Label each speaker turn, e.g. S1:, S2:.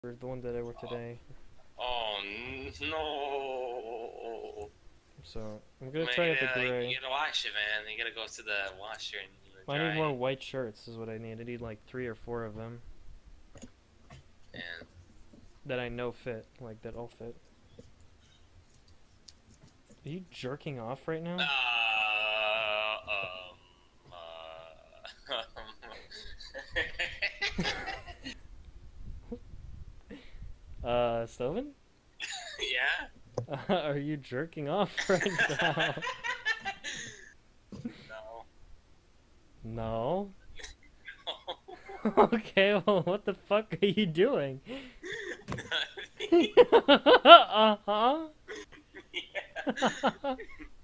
S1: Or the one that I wore today.
S2: Oh no!
S1: So I'm gonna
S2: Man,
S1: try out the gray.
S2: you gotta wash it, man. You gotta go to the washer and
S1: I need
S2: dry
S1: more
S2: it.
S1: white shirts is what I need. I need like 3 or 4 of them
S2: And
S1: that I know fit, like that all fit. Are you jerking off right now? Stovin?
S2: yeah.
S1: Are you jerking off right now?
S2: No.
S1: No?
S2: No.
S1: Okay, well, what the fuck are you doing?
S2: Nothing.
S1: Uh-huh.
S2: Yeah.